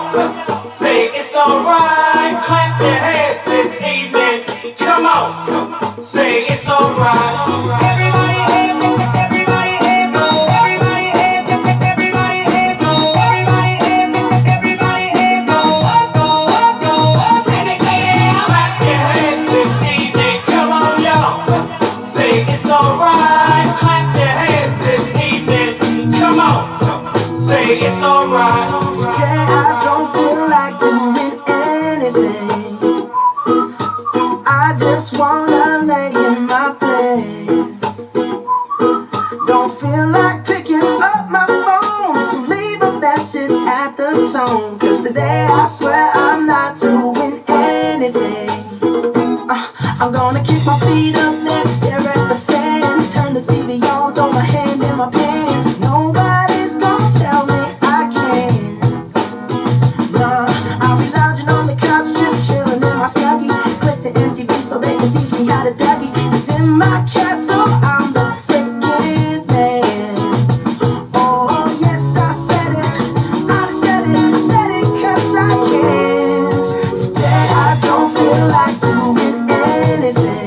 y'all. Say it's alright. Clap your hands this evening. Come on. Say it's alright. Everybody hands, everybody hands, everybody hands, everybody hands, everybody hands, everybody hands. And they say yeah. Clap your hands this evening. Come on, y'all. Say it's alright. Clap your hands this evening. Come on. Say it's alright. Today I don't feel like doing anything. I just wanna lay in my bed. Don't feel like picking up my phone, so leave a message at the tone. Cause today I swear I'm not doing anything. I'm gonna kick my feet up next, stare at the fan, turn the TV on, throw my hand in my pants. Nobody's gonna tell me I can't. Nah, I'll be lounging on the couch, just chilling in my Snuggie. Click to MTV so they can teach me how to Dougie. Cause in my castle I'm the freaking man. Oh yes, I said it cause I can. Today I don't feel like doing anything.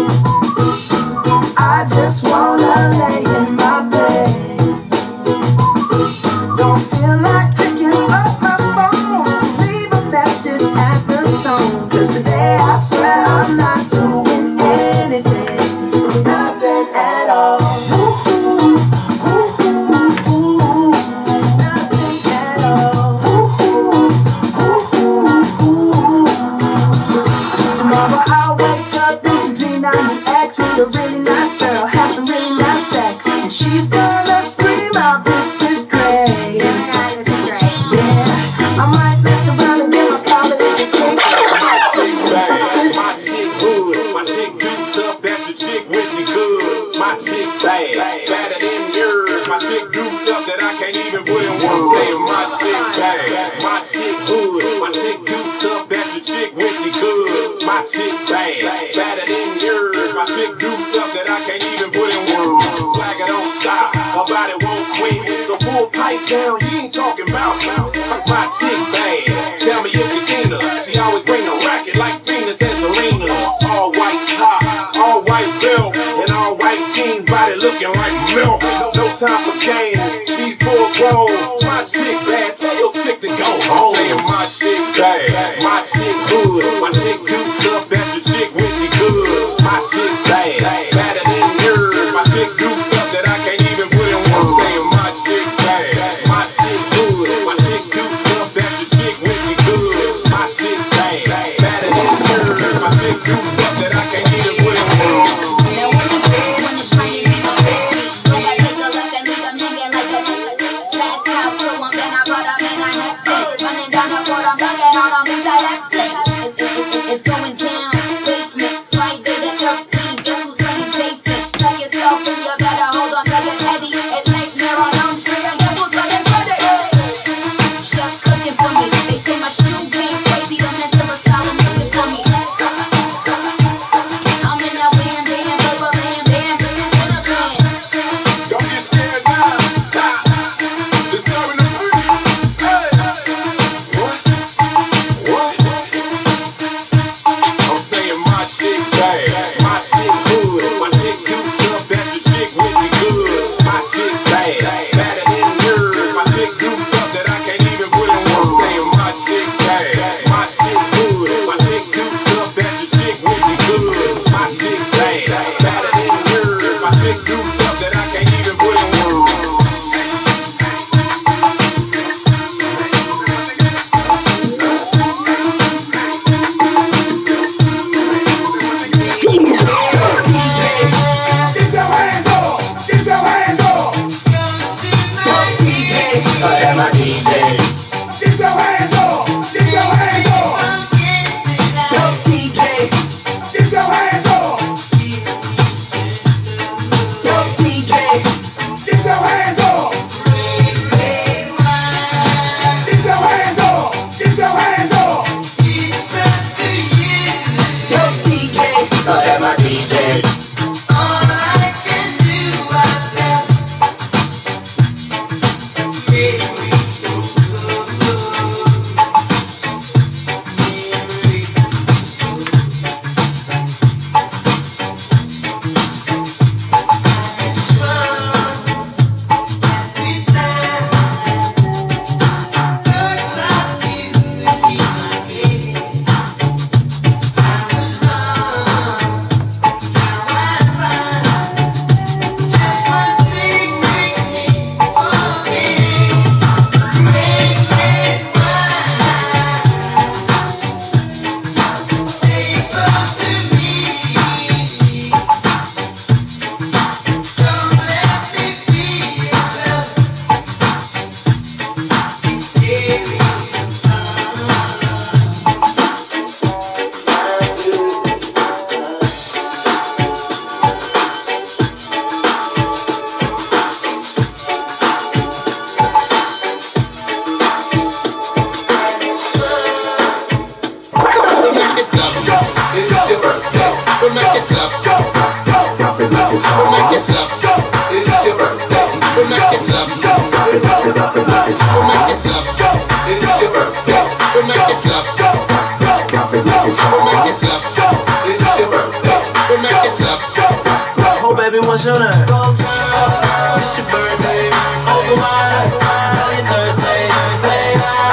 I just wanna lay in my bed. Don't feel like picking up my phone, so leave a message at the tone. Cause today I swear I'm not doing anything. Nothing at all. Ooh, ooh, ooh, ooh. Nothing at all. Ooh, ooh, ooh, ooh. Tomorrow I'll wake up, do some P90X with a really nice girl, have some really nice sex, and she's gonna scream out, this is great. Yeah, I might mess around and then I'll call it a kick. My chick hood, my chick do stuff that your chick wish she could. My chick bad, badder than yours. My chick do stuff that I can't even put in words. Say my chick bad, my chick hood, my chick do stuff that your chick wish she could. My chick bad, badder than yours. My chick do stuff that I can't even put in words. Swagger don't stop, her body won't quit. So pull pipe down, you ain't talking about my chick bad. Tell me if you seen her. She always bring a racket like Venus and Serena. All white top, all white belt, and all white jeans, body looking like milk. No time for games, she's full grown. My chick bad, tell your chick to go home. Saying my chick bad, my chick hood, my chick do stuff that your chick wish she could. My chick bad, badder than yours. My chick do stuff that I can't even put in words. Saying my chick bad, my chick hood, my chick do stuff that your chick wish she could. My chick bad, badder than yours. My chick do stuff that I can't even put in words. Now when you big, when you trying to go big, go back, take a left and leave them hanging like a flash top to one, then I brought up and I have it. Running down the court, I'm dunking on them, these are that's it. It's going it clap. Drop it like it's hot. Make it clap. It's your birthday. We make it clap. Drop it like it's hot. We make it clap. It's your birthday. We make it clap. Drop it like it's hot. We make it clap. It's your birthday. We make it clap. Oh baby, what's your name? Go girl, it's your birthday. Open wide, know you're thirsty. Say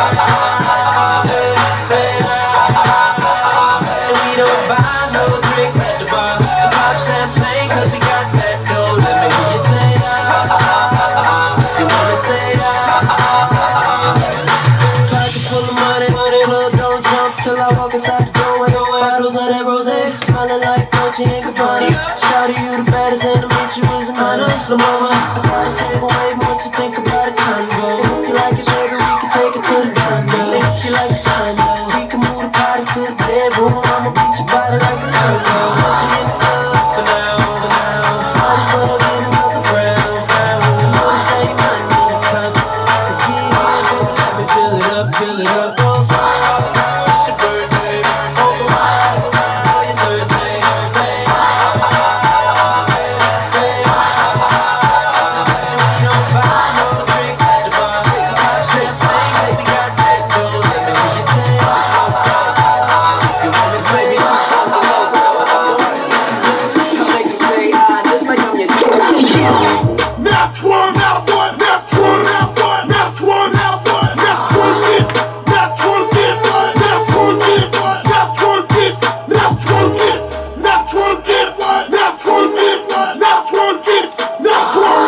we don't buy no drinks at the bar. Pop champagne 'cause we got that dough. Let me hear you say you wanna say Pocket full of money, look, don't jump till I walk inside the doorway. Bottles of that rosé, smelling like Dolce and Gabbana. Shout you the baddest and to meet you is an honor. La mama, I got a table, baby, what you think about a condo? If you like it, baby, we can take it to the condo. If you like a condo, we can move the party to the bedroom. I'ma beat your body like a condo. Since we in the club for now, might as well get another round. You know this ain't nothing in the cup, so get in, baby, let me fill it up, fill it up. Oh, it's your birthday, open wide, know you're thirsty. Say we don't buy no drinks at the bar. Pop champagne 'cause we got that dough. Let me hear you say if you want me, say it. Now twirl, now boy, now twirl, now boy, now twirl, now boy, now twirl it, now twirl it, now twirl it, now twirl it, now twirl it, now twirl it, now twirl it, now twirl it, now twirl.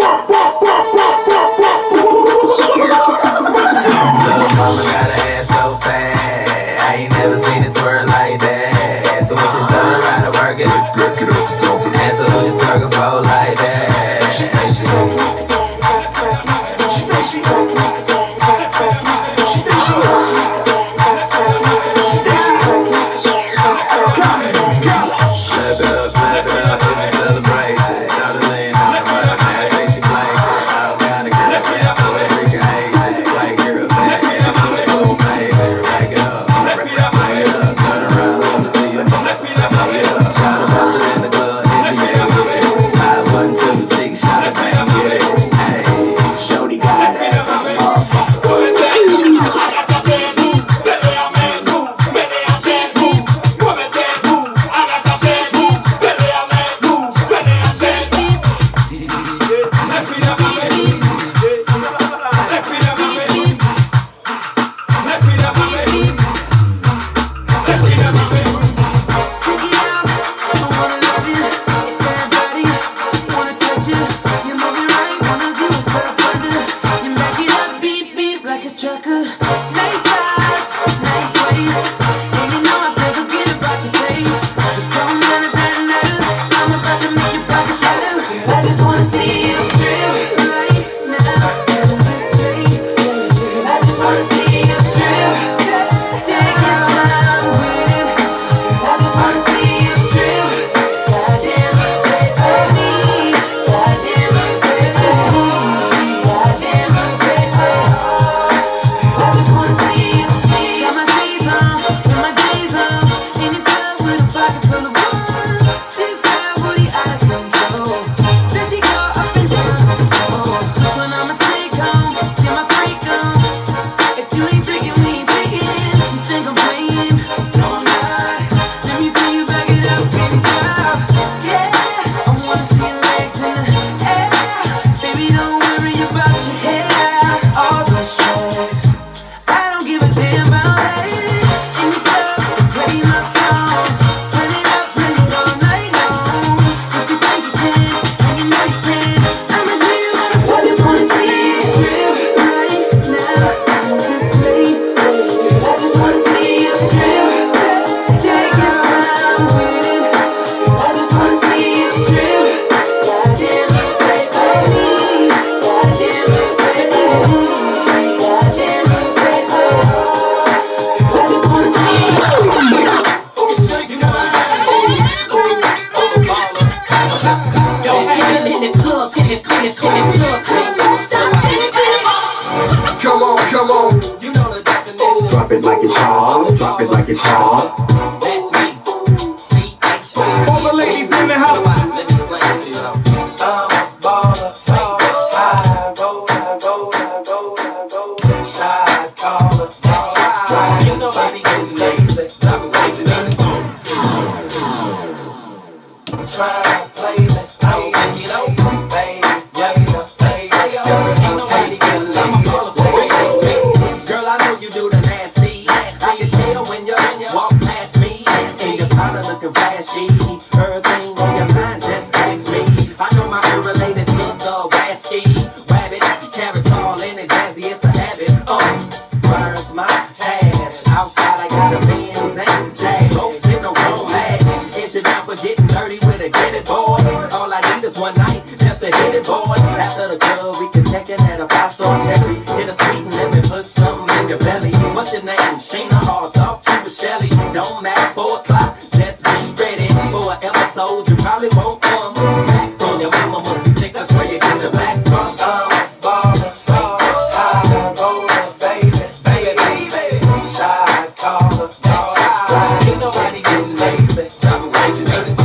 Little mama got her ass so fat, I ain't never seen it twerk like that. So when she turn around and work it, and so when she twerk it for like that. She say she's twerking it for daddy, she say she's twerking it for daddy, she say she's twerking it for daddy, she say she's twerking it for daddy. Clap it up, it's a celebration. Shout it lean on the mic, I think she like it. All kind of girl, yeah, Puerto Rican, Asian, white girl, black girl, so amazing. Back it up, turn around, let me see you. Back it up, shout it out in the club, in the air with it. 5, 1, 2, 6, shout it, bang, get it. Hey, shorty got it. Come on. You know the definition. Drop it like it's hot. Drop it like it's hot. That's me. C-H-I. All the you do the nasty. I can tell when you walk past me, and you're kinda looking flashy. Everything on your mind, just ask me. I know my unrelated look rasky. Rabbit, carrots all in it, jazzy, it's a habit. Burns my cash. Outside I got a Benz and Jag. Both sitting on chrome mag. Is you down for getting dirty with a get it boy? All I need is one night, just to hit it boy. After the club, we can check in at a 5-star Terry. Hit a sweet and let me put something in your belly. What's your name? Sheena, or talk to Shelly. Don't matter, 4 o'clock, just be ready for an episode. You probably won't come back from your mama. Must be thick, that's where you get your back from. Ballin', so high, rollin', baby, shot caller, Ain't nobody getting lazy. Driving crazy, baby.